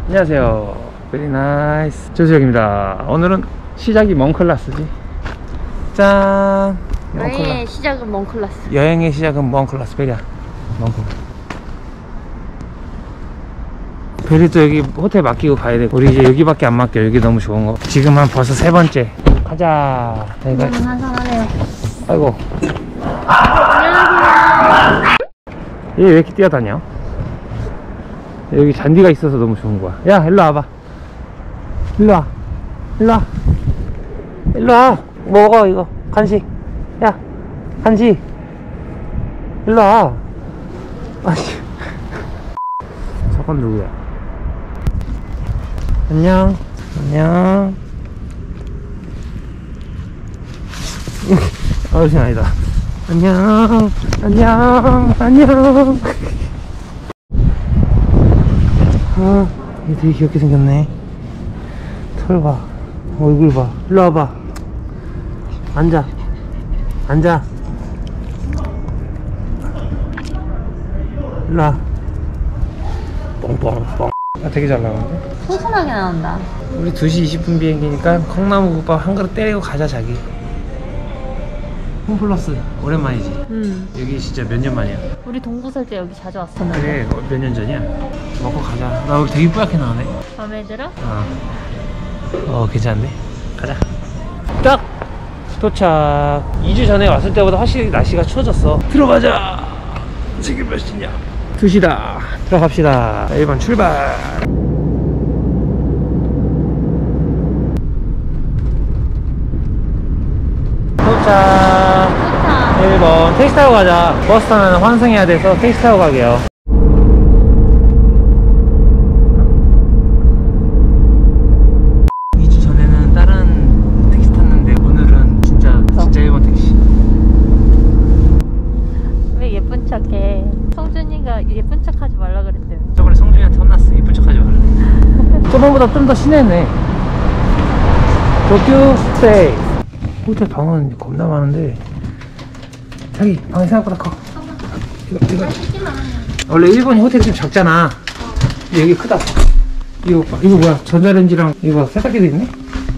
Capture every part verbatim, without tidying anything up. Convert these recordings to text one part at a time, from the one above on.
안녕하세요. 베리 나이스 조수혁입니다. 오늘은 시작이 몽클라스지. 짠. 여행의 시작은 몽클라스. 여행의 시작은 몽클라스. 베리야 몽클라스. 베리도 여기 호텔 맡기고 가야 돼. 우리 이제 여기밖에 안 맡겨. 여기 너무 좋은 거. 지금 한 벌써 세 번째. 가자. 저는 한산하네요. 아이고. 안녕하세요. 얘 왜 이렇게 뛰어다녀? 여기 잔디가 있어서 너무 좋은 거야. 야, 일로 와봐. 일로 와. 일로 와. 일로 와. 먹어, 이거. 간식. 야, 간식. 일로 와. 아씨. 저건 누구야? 안녕. 안녕. 어르신 아니다. 안녕. 안녕. 안녕. 아, 얘 되게 귀엽게 생겼네. 털 봐. 얼굴 봐. 일로 와봐. 앉아. 앉아. 일로 와. 뻥뻥뻥. 아, 되게 잘 나오는데? 소순하게 나온다. 우리 두 시 이십 분 비행기니까 콩나물국밥 한 그릇 때리고 가자, 자기. 홈플러스 오랜만이지? 응. 여기 진짜 몇 년 만이야? 우리 동부 살 때 여기 자주 왔었는데. 그래, 몇 년 전이야? 먹고 가자. 나 여기 되게 뿌옇게 나오네. 마음에 들어? 어, 어 괜찮은데? 가자. 딱! 도착. 이 주 전에 왔을 때보다 확실히 날씨가 추워졌어. 들어가자. 지금 몇 시냐? 두 시다. 들어갑시다. 일 번 출발. 도착. 일 번 택시 타고 가자. 버스 타면 환승해야 돼서 택시 타고 가게요. 이 주 전에는 다른 택시 탔는데 오늘은 진짜 진짜 일 번 택시. 왜 예쁜 척해? 성준이가 예쁜 척 하지 말라 그랬대. 저번에 성준이한테 혼났어. 이쁜 척 하지 말래. 저번보다 좀 더 심했네. 도쿄 스테이. 호텔 방은 겁나 많은데 자기 방이 생각보다 커. 이거 이거 원래 일본이 호텔이 좀 작잖아. 근데 여기 크다. 이거 봐. 이거 뭐야? 전자레인지랑 이거 세탁기도 있네.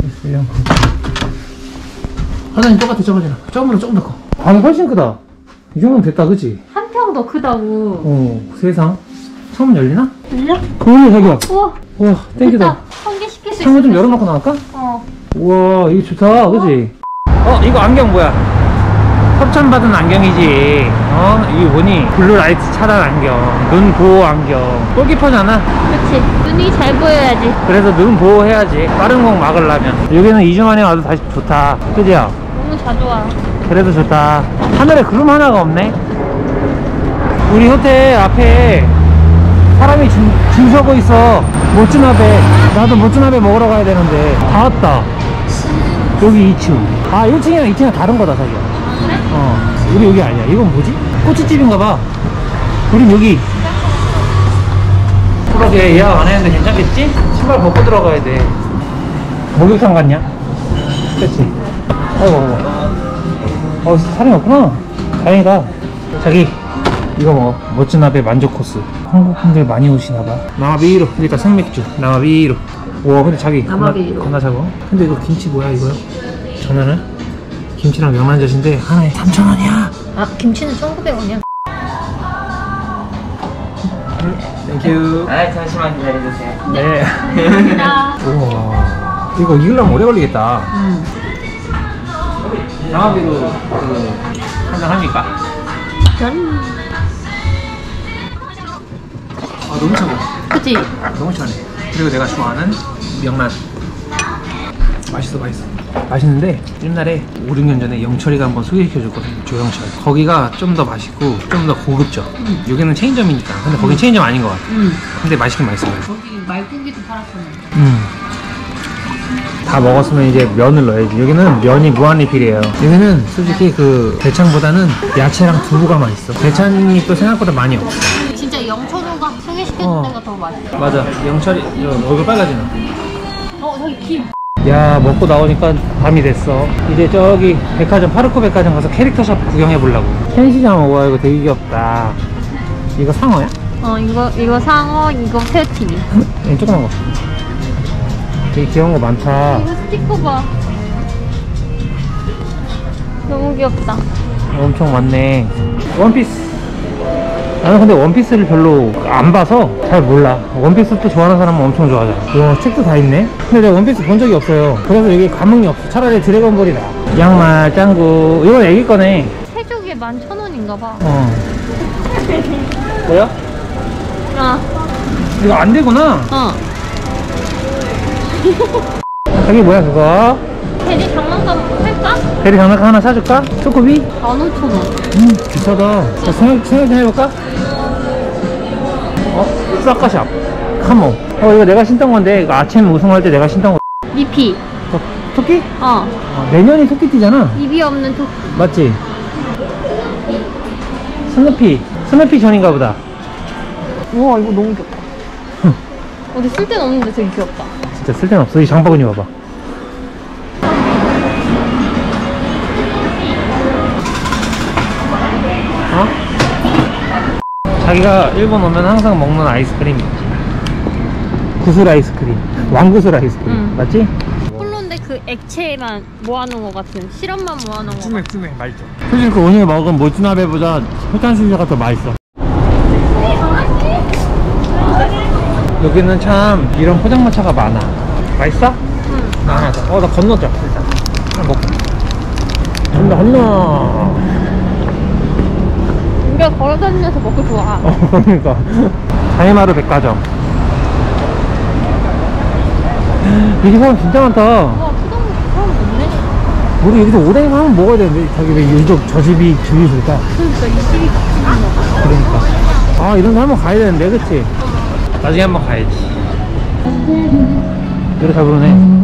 화장실 똑같아. 저거잖아. 저거보다 조금 더 커. 방이 훨씬 크다. 이 정도면 됐다, 그치? 한 평 더 크다고. 어, 세상. 창문 열리나? 열려? 오, 자기야. 우와. 우와, 땡기다. 한개 시킬 수 있어. 창문 좀 열어놓고 나갈까? 어. 우와, 이거 좋다, 그치? 어, 이거 안경 뭐야? 협찬받은 안경이지. 어, 이게 뭐니? 블루라이트 차단 안경, 눈 보호 안경. 골키퍼잖아. 그치. 눈이 잘 보여야지. 그래서 눈 보호해야지. 빠른 공 막으려면. 여기는 이 주 만에 와도 다시 좋다. 그지요? 너무 잘 좋아. 그래도 좋다. 하늘에 구름 하나가 없네. 우리 호텔 앞에 사람이 줄, 줄 서고 있어. 모츠나베. 나도 모츠나베 먹으러 가야 되는데 다 왔다. 여기 이 층. 아, 일 층이랑 이 층은 다른 거다, 자기야. 아, 그래? 어, 우리 여기 아니야. 이건 뭐지? 꼬치집인가 봐. 우린 여기. 그러게, 예약 안 했는데 괜찮겠지? 신발 벗고 들어가야 돼. 목욕탕 갔냐? 그치? 아이고, 아이고. 어, 사람이 없구나. 다행이다. 자기, 이거 먹어. 모츠나베 만족 코스. 한국 분들 많이 오시나봐. 나마비루. 그러니까 생맥주. 나마비루. 우와, 근데 자기 나마비루. 겁나 작아. 근데 이거 김치 뭐야, 이거요? 전화는 김치랑 명란젓인데 하나에 삼천 원이야. 아, 김치는 천구백 원이야. 땡큐. 아, 잠시만 기다려주세요. 네. 감사합니다. 우와, 이거 익으려면 오래 걸리겠다. 응. 나마비루 그 한잔 합니까? 짠. 아, 너무 차고. 그치? 너무 차네. 그리고 내가 좋아하는 명란. 맛있어, 맛있어. 맛있는데 옛날에 오, 육 년 전에 영철이가 한번 소개시켜줬거든. 조영철. 거기가 좀 더 맛있고 좀 더 고급져. 음. 여기는 체인점이니까. 근데 거긴 음. 체인점 아닌 것 같아. 응. 근데 맛있긴 맛있어요. 거기 말고기도 팔았었네. 음. 다 먹었으면 이제 면을 넣어야지. 여기는 면이 무한리필이에요. 여기는 솔직히 그 대창보다는 야채랑 두부가 맛있어. 대창이 또 생각보다 많이 없어. 진짜 영철우가 소개시켜준 어. 데가 더 맛있어. 맞아. 영철이 얼굴 빨개지나. 어, 저기 김. 야, 먹고 나오니까 밤이 됐어. 이제 저기 백화점, 파르코 백화점 가서 캐릭터샵 구경해 보려고. 켄시장 오와. 이거 되게 귀엽다. 이거 상어야? 어 이거 이거 상어 이거 패티. 이 조그만 거. 되게 귀여운 거 많다. 이거 스티커 봐. 너무 귀엽다. 엄청 많네. 원피스. 나는 근데 원피스를 별로 안 봐서 잘 몰라. 원피스 또 좋아하는 사람은 엄청 좋아하잖아. 와, 책도 다 있네. 근데 내가 원피스 본 적이 없어요. 그래서 여기 감흥이 없어. 차라리 드래곤볼이 나아. 양말, 짱구. 이건 애기 거네. 세족에 만 천 원인가 봐. 어. 뭐야? 아, 이거 안 되구나. 어. 저기 뭐야 그거? 대리 장난감 살까? 대리 장난감 하나 사줄까? 초코비? 만 오천 원. 음 비싸다. 자, 생각, 생각 좀 해볼까? 어? 사카샵 카모. 어 이거 내가 신던 건데 이거 아침 우승할 때 내가 신던 거. 미피. 어, 토끼? 어. 어, 내년이 토끼띠잖아. 입이 없는 토끼. 맞지? 스누피 스누피 전인가 보다. 우와 이거 너무 귀엽다. 어디 쓸 데는 없는데 되게 귀엽다. 진짜 쓸데는 없어. 이 장바구니 봐봐. 어? 자기가 일본 오면 항상 먹는 아이스크림이 있지. 구슬 아이스크림, 왕구슬 아이스크림. 응. 맞지? 홀로인데 그 액체만 모아놓은 것 같은 시럽만 모아놓은 것 같은. 찜해 맛있죠. 솔직히 그 오늘 먹은 모츠나베보다 흑단수제가 더 맛있어. 여기는 참 이런 포장마차가 많아. 맛있어? 응. 나 하나 더. 어, 나 건너자 일단. 하나 먹고. 건너 건너. 우리가 걸어다니면서 먹고 좋아. 어, 그러니까. 다이마루 백화점. 여기 사람 진짜 많다. 우와 초등부 사람 없네. 우리 여기서 오뎅 하면 먹어야 되는데 자기 왜 유독 저 집이 줄이 줄까? 그러니까 이 집이 기분이 먹어. 그러니까. 아 이런 데 한번 가야 되는데 그치? 나중에 한번 가야지. 노래 잘 부르네.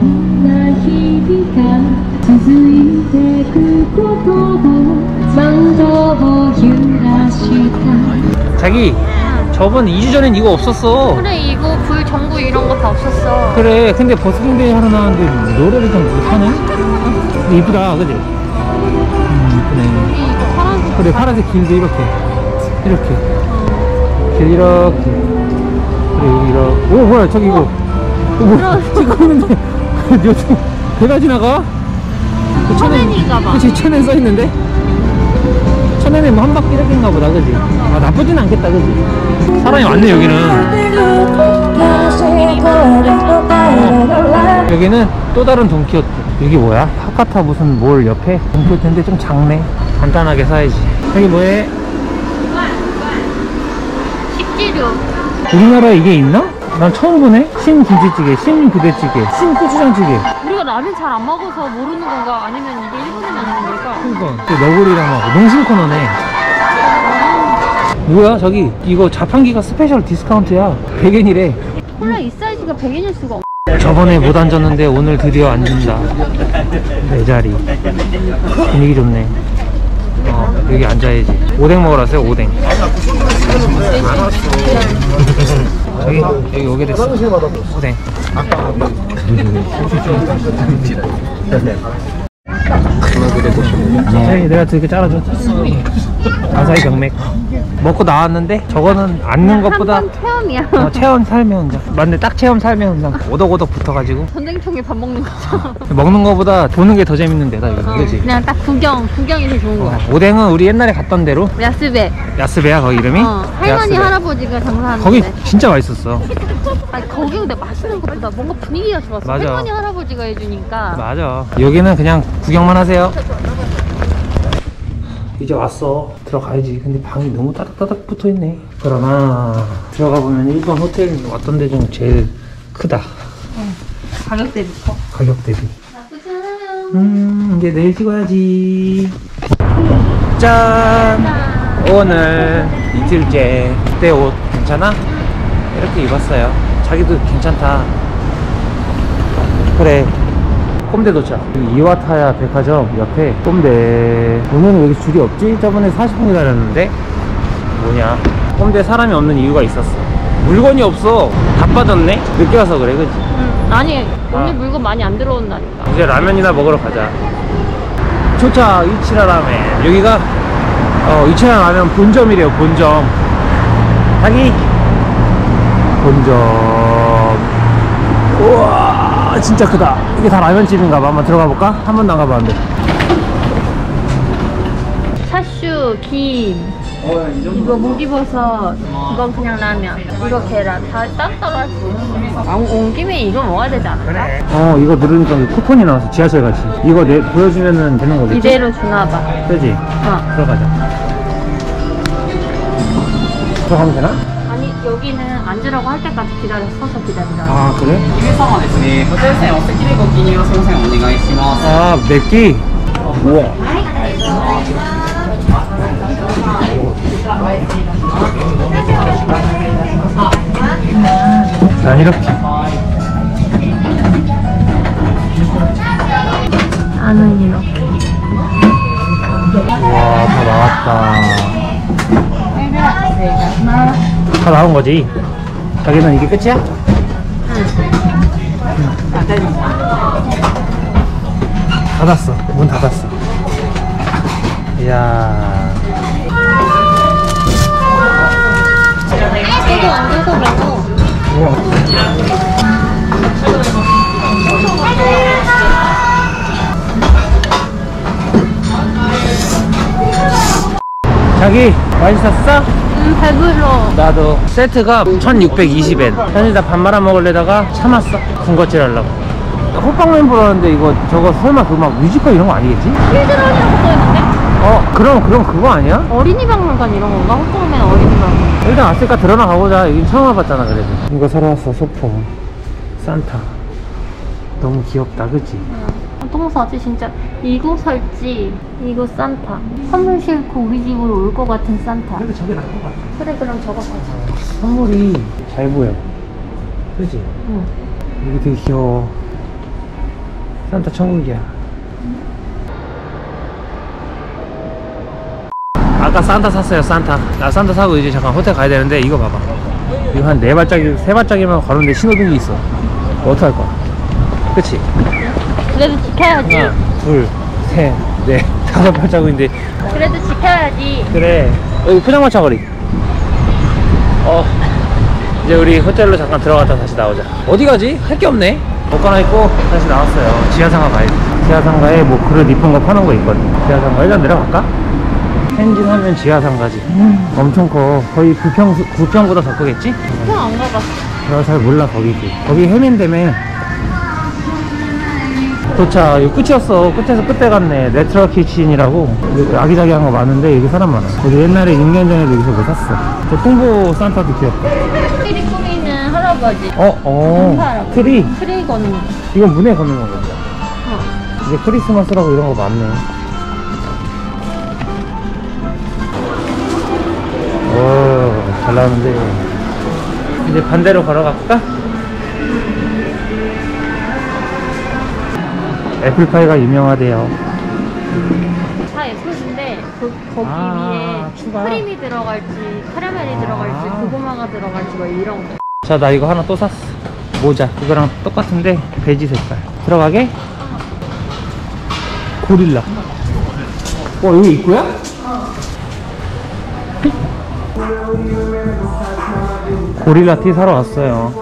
자기 저번 이 주 전엔 이거 없었어. 그래 이거 불 전구 이런 거 다 없었어. 그래 근데 버스킹데이 하러 나왔는데 노래를 좀 못하네. 근데 이쁘다 그지? 음 이쁘네. 우리 이거 파란색. 그래 파란색 길도 이렇게 이렇게 어. 길 이렇게. 그래 여기 이렇게. 오 뭐야 저기 이거 어, 뭐야 찍고 있는데 요즘 배가 지나가? 그 천엔인가 봐. 그치 천엔 써있는데? 천엔에 뭐 한 바퀴 이렇게인가 보다 그지? 아 나쁘진 않겠다 그지? 사람이 많네 여기는. 어, 여기는 또 다른 돈키호테. 여기 뭐야? 하카타 무슨 몰 옆에 돈키호테인데 좀 작네. 간단하게 사야지. 여기 뭐해? 식재료. 우리나라에 이게 있나? 난 처음 보네? 신김치찌개, 신부대찌개, 신고추장찌개. 우리가 라면 잘 안 먹어서 모르는 건가? 아니면 이게 일본에만 있는 걸까? 그러니까 또 너구리랑 막 농심 코너네. 뭐야 저기 이거 자판기가 스페셜 디스카운트야. 백 엔이래. 콜라 이 사이즈가 백 엔일 수가 없. 저번에 못 앉았는데 오늘 드디어 앉는다. 내 자리. 분위기 좋네. 어 여기 앉아야지. 오뎅 먹으러 왔어요 오뎅. 저기 여기 오게 됐어. 오뎅. 저기 내가 되게 잘라줘. 아사히 병맥 먹고 나왔는데 저거는 앉는 것보다 한번 체험이야. 어, 체험 살면 혼자. 맞네 딱 체험 살면 혼자 오덕오덕 붙어가지고 전쟁통에 밥 먹는 거죠. 먹는 거보다 보는 게 더 재밌는 데다 이거. 어, 그치? 그냥 딱 구경, 구경이 더 좋은 거야. 어, 오뎅은 우리 옛날에 갔던 데로 야스베. 야스베야 거기 이름이? 어, 할머니 야스베. 할아버지가 장사하는데. 거기 진짜 맛있었어. 아니 거기 근데 맛있는 것보다 뭔가 분위기가 좋았어. 맞아. 할머니 할아버지가 해주니까. 맞아. 여기는 그냥 구경만 하세요. 이제 왔어. 들어가야지. 근데 방이 너무 따닥따닥 붙어있네. 그러나 들어가 보면 일본 호텔 왔던 데 중 제일 크다. 응. 가격 대비 커. 가격 대비. 나쁘지 않아요. 음 이제 내일 찍어야지. 짠. 오늘 이틀째 그때 옷 괜찮아? 이렇게 입었어요. 자기도 괜찮다. 그래. 꼼대 도착. 이와타야 백화점 옆에 꼼대. 오늘은 여기 줄이 없지? 저번에 사십 분 기다렸는데 뭐냐, 꼼대 사람이 없는 이유가 있었어. 물건이 없어. 다 빠졌네. 늦게 와서 그래 그치? 응. 아니 오늘 아. 물건 많이 안 들어온다니까. 이제 라면이나 먹으러 가자. 초차 이치라 라멘. 여기가 어 이치라 라면 본점이래요. 본점. 자기 본점. 우와 진짜 크다. 이게 다 라면집인가봐. 한번 들어가 볼까? 한 번도 안 가봤는데. 차슈, 김, 어, 이 정도. 이거 목이버섯, 이건 그냥 라면, 이거 계란 다 따로따로 할 수 있어. 아, 온 김에 이거 먹어야 되지 않을까? 어 이거 누르니까 쿠폰이 나왔어. 지하철 같이. 이거 내 보여주면은 되는 거겠지? 이대로 주나봐. 그지? 어. 들어가자. 들어가면 되나? 아니 여기는 앉으라고 할 때까지 기다려 서서 기다리라. 아 그래? 皆様ですね、ホテル線お席でご記入をすみません、お願いします。 아 맵기? 우와. 난 이렇게. 나는 이렇게. 우와 다 나왔다. 다 나온 거지? 자기는 이게 끝이야? 닫았어. 문 닫았어. 이야. 이거 앉아서 먹어. 우와. 자기 맛있었어? 음 배불러. 나도. 세트가 천육백이십 엔. 사실 나 밥 말아 먹으려다가 참았어. 군것질 하려고. 호빵맨 보라는데 이거 저거 설마 그 막 뮤지컬 이런 거 아니겠지? 필드런이라고 써있는데? 어 그럼 그럼 그거 아니야? 어린이 박물관 이런 건가? 호떡맨 어린이 박물관. 일단 왔으니까 들어나 가보자. 여긴 처음 와봤잖아 그래도. 이거 사러 왔어. 소품 산타. 너무 귀엽다 그치? 똥 사지 진짜. 이거 살지. 이거 산타. 선물 싣고 우리 집으로 올 것 같은 산타. 그래도 저게 나을 것 같아. 그래 그럼 저거 사자. 선물이 잘 보여 그치? 응. 이게 되게 귀여워. 산타 천국이야. 아까 산타 샀어요. 산타. 나 산타 사고 이제 잠깐 호텔 가야 되는데 이거 봐봐. 이거 한 네 발짝이 세 발짝이면 가는데 신호등이 있어. 어떡할 거야? 그치? 그래도 지켜야지. 하나 둘셋넷 다섯 발자국인데. 그래도 지켜야지. 그래. 여기 포장마차 거리. 어 이제 우리 호텔로 잠깐 들어갔다 다시 나오자. 어디 가지? 할 게 없네. 옷 갈아입고 다시 나왔어요. 지하상가 가야지. 지하상가에 뭐 그릇 이쁜 거 파는 거 있거든. 지하상가 일단 내려갈까? 텐진 하면 지하상가지. 음, 엄청 커. 거의 구평, 구평보다 더 크겠지? 그냥 안 가봤어. 내가 잘 몰라 거기지. 거기 해민다며. 도착. 이거 끝이었어. 끝에서 끝에 갔네. 네트럴 키친이라고 아기자기한 거 많은데 여기 사람 많아. 우리 옛날에 육 년 전에도 여기서 뭐 샀어. 저 통보 산타도 귀엽다. 트리 꾸미는 할아버지. 어? 어 할아버지. 트리. 트리 걷는 거. 이건 문에 거는 거거든. 어. 이제 크리스마스라고 이런 거 많네. 오, 잘 나오는데. 이제 반대로 걸어갈까? 애플파이가 유명하대요. 다 예쁘신데 그, 거기 아, 위에 추가? 크림이 들어갈지 카라멜이 들어갈지 아. 고구마가 들어갈지 뭐 이런 거. 자, 나 이거 하나 또 샀어. 모자. 이거랑 똑같은데 베지 색깔. 들어가게? 고릴라. 어, 여기 입구야? 고릴라 티 사러 왔어요.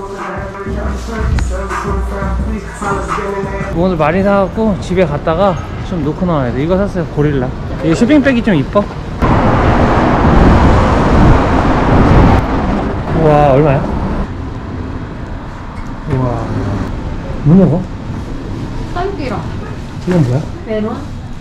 오늘 많이 사갖고 집에 갔다가 좀 놓고 나와야 돼. 이거 샀어요. 고릴라. 이 쇼핑백이 좀 이뻐. 우와, 얼마야? 우와. 문 열어? 딸기랑 이건 뭐야? 메론.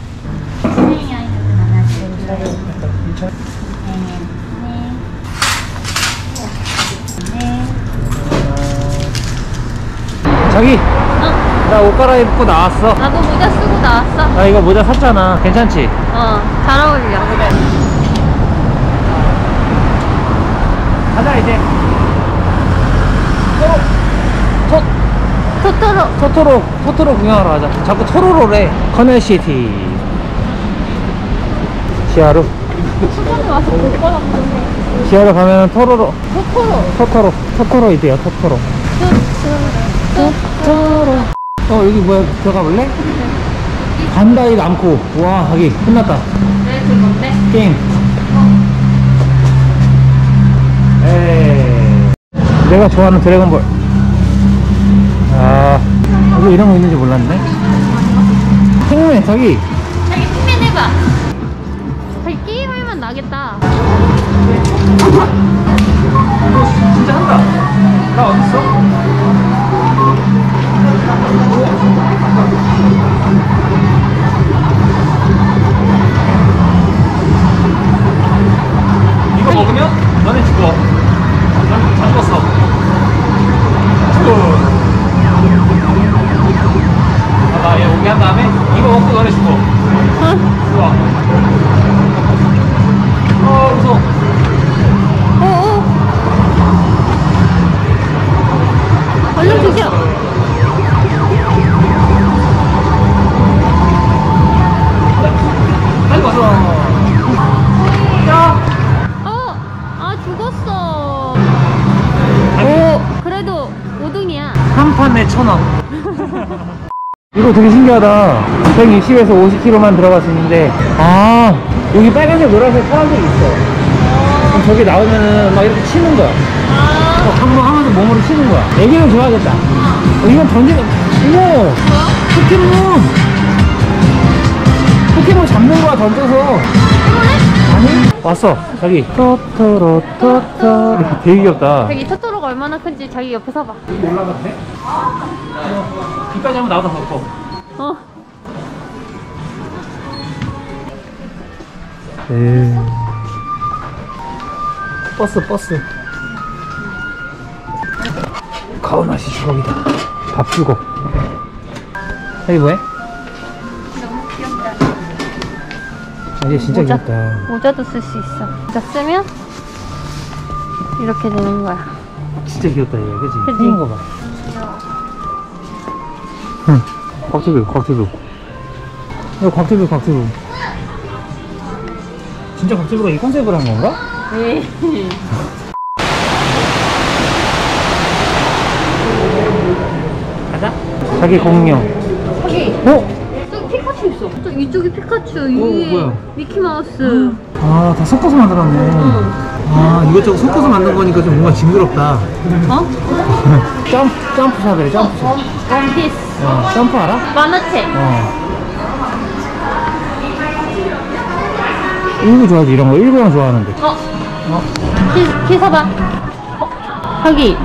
자기! 어, 나 옷 갈아입고 나왔어. 나도 모자 쓰고 나왔어. 나 이거 모자 샀잖아. 괜찮지? 어, 잘 어울려. 가자 이제. 토, 토, 토토로. 토토로 토토로 구경하러 가자. 자꾸 토로로래. 커넬시티 지하로. 수건이 와서 볼 거였는데. 지하로 가면 토로로 토토로. 토토로 토토로 있대요. 토토로. 토토로. 어 여기 뭐야? 들어가 볼래? 반다이 남코. 와 자기 끝났다. 네, 그건데. 게임. 내가 좋아하는 드래곤볼. 아, 여기 이런 거 있는지 몰랐네. 핑맨, 저기. 자기 핑맨 해봐. 자기 게임하면 나겠다. 진짜 한다. 나 어딨어? 이거 먹으면 너네 죽어. 난 다 죽었어. 아, 나 얘 오게 한 다음에 이거 먹고 너네 죽어. 좋아. 어, 무서워. 어어. 얼른 드셔. 빨리 와서. 어, 아 죽었어. 오, 그래도 오 등이야. 한 판에 천 원. 이거 되게 신기하다. 백육십에서 오십 킬로미터만 들어갈 수 있는데, 아, 여기 빨간색, 노란색 사람들이 있어. 그럼 저기 나오면은 막 이렇게 치는 거야. 아, 어, 한번 하면서 몸으로 치는 거야. 애기는 좋아하겠다. 어, 이건 던지는, 이거 포켓몬! 포켓몬 잡는 거야, 던져서. 아니? 왔어, 저기. 토토로, 토토. 되게 귀엽다. 자기 토토로가 얼마나 큰지 자기 옆에 서봐. 올라갔네? 귀까지 한번 나오다 덮어. 어. 에이. 버스 버스. 가오나시 주걱이다. 밥 주걱. 여기 뭐해? 너무 귀엽다. 이게 진짜 모자. 귀엽다. 모자도 쓸 수 있어. 모자 쓰면 이렇게 되는 거야. 진짜 귀엽다 얘, 그치? 그치? 생긴 거 봐. 응. 곽튜브 곽튜브. 이거 곽튜브 곽튜브. 진짜 곽튜브가 이 컨셉으로 한 건가? 네. 가자. 자기 공룡. 저기 어? 저기 피카츄 있어. 저 이쪽이 피카츄, 어, 위에 뭐야? 미키마우스. 아, 다 섞어서 만들었네. 응. 아, 이것저것 섞어서 만든 거니까 좀 뭔가 징그럽다. 어? 점프, 점프샵이래, 점프샵. 원, 원피스. 어, 점프 알아? 만화책. 어. 일부 좋아하지, 이런 거. 일부랑 좋아하는데. 어? 어? 키, 키 서봐. 어? 자기.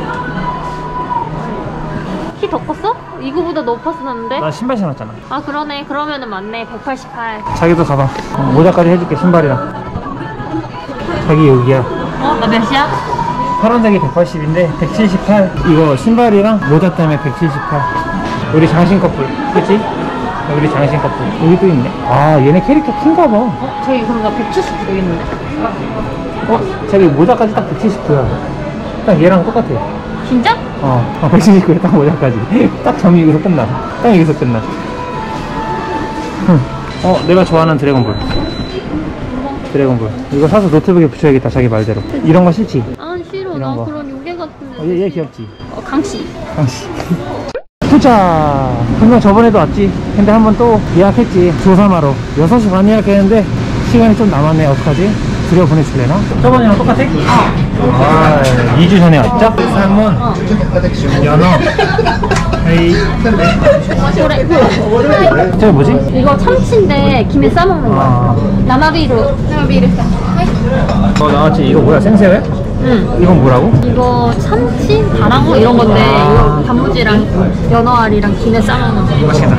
키 더 컸어? 이거보다 높았었는데? 나 신발 신었잖아. 아 그러네. 그러면은 맞네. 백팔십팔. 자기도 가봐. 어, 모자까지 해줄게, 신발이랑. 자기 여기야. 어? 나 몇이야? 파란색이 백팔십인데, 백칠십팔. 이거 신발이랑 모자 때문에 백칠십팔. 우리 장신 커플. 그치? 우리 장신 커플. 여기 또 있네. 아, 얘네 캐릭터 큰가 봐. 어? 저기 그런가 백칠십 여기 있는데. 어? 자기 모자까지 딱 백칠십구야. 딱 얘랑 똑같아. 진짜? 어, 어 백칠십구에 딱 모자까지. 딱 점이 여기서 끝나. 딱 여기서 끝나. 흠. 어, 내가 좋아하는 드래곤볼. 드래곤볼. 이거 사서 노트북에 붙여야겠다, 자기 말대로. 이런 거 싫지? 아 싫어. 이런 나 거. 그런 요괴 같은데. 어, 얘, 얘 귀엽지? 어, 강씨. 당시. 도착! 분명 저번에도 왔지. 근데 한번 또 예약했지. 조사마로. 여섯 시 반 예약했는데 시간이 좀 남았네. 어떡하지? 들여 보내줄래나? 저번이랑 똑같아? 어. 아, 이 주 전에 왔죠? 살몬, 어. 연어, 에이. 저기 뭐지? 이거 참치인데 김에 싸먹는 거야. 아. 나마비루. 나마비루. 어, 나왔지. 이거 뭐야? 생새우야? 응. 이건 뭐라고? 이거 참치, 다랑어 이런 건데 이거 단무지랑 연어알이랑 김에 싸먹는 거. 맛있겠다.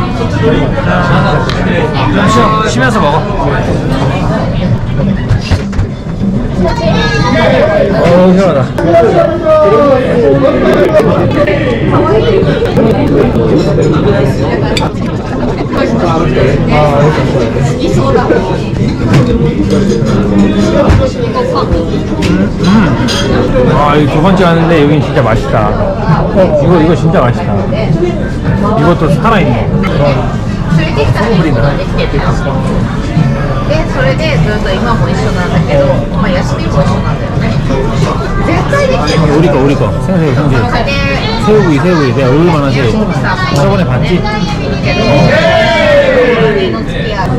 쉬어, 쉬면서 먹어. 어우, 시원하다. 음. 아, 이거 두 번째 왔는데 여긴 진짜 맛있다. 어, 이거 이거 진짜 맛있다. 이것도 살아있네. 소금물이다. で、それでずっと今も一緒なんだけど、まあ休みも一緒なんだよね。絶対できてる。 우리 거 우리 거 생새우 생새우 それで、 새우구이 새우구이 내가 얼마나 새우 저번에 봤지? いいけど、家の付き合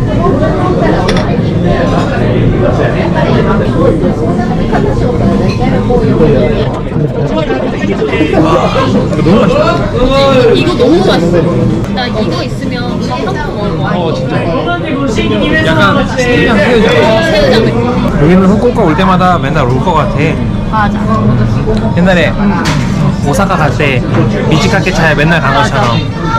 い。 이거 너무 맛있다. 이거 너무 맛있어. 나 이거 있으면 밥 한번 먹을 거야. 어 진짜. 약간 스키장 새우장. 새우장 느낌. 여기는 후쿠오카 올 때마다 맨날 올 것 같아. 맞아. 옛날에 오사카 갈 때 미치카케차에 맨날 간 것처럼.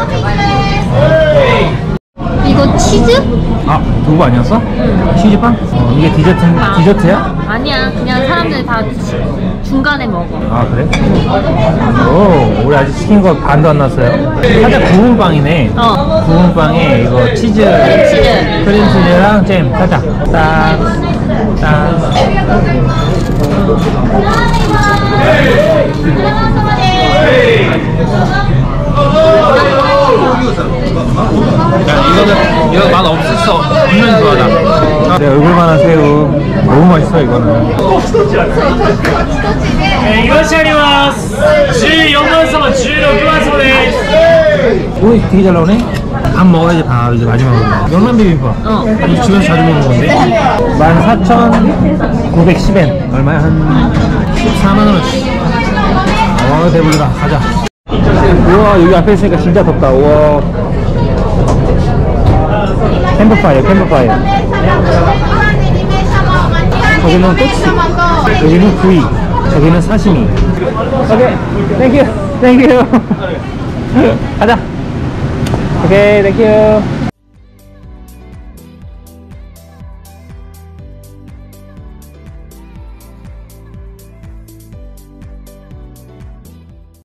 이거 치즈? 아, 두부 아니었어? 응. 치즈빵? 어, 이게 디저트, 디저트야? 아니야. 그냥 사람들 다 중간에 먹어. 아, 그래? 오, 우리 아직 시킨 거 반도 안 났어요. 살짝 구운 빵이네. 어. 구운 빵에 이거 치즈, 치즈. 크림치즈랑 잼 살짝 딱, 딱. 야, 이거는 이거 맛 없었어. 분명히 좋아하다. 내 얼굴만한 새우 너무 맛있어 이거는. えー、イワシありますじゅうよんばん様じゅうろくばん様です 오, 되게 잘 나오네. 밥 먹어야지 밥 이제 마지막으로. 명란 비빔밥. 어. 이 집에서 자주 먹는 건데. 만 사천구백십 엔. 얼마야? 한 십사만 원어치. 와, 대박이다. 가자. 우와, 여기 앞에 있으니까 진짜 덥다. 우와. 캠프파이어, 캠프파이어. 저기는 꼬치, 여기는 구이, 저기는 사시미. 오케이, 땡큐, 땡큐. 가자. 오케이, 땡큐.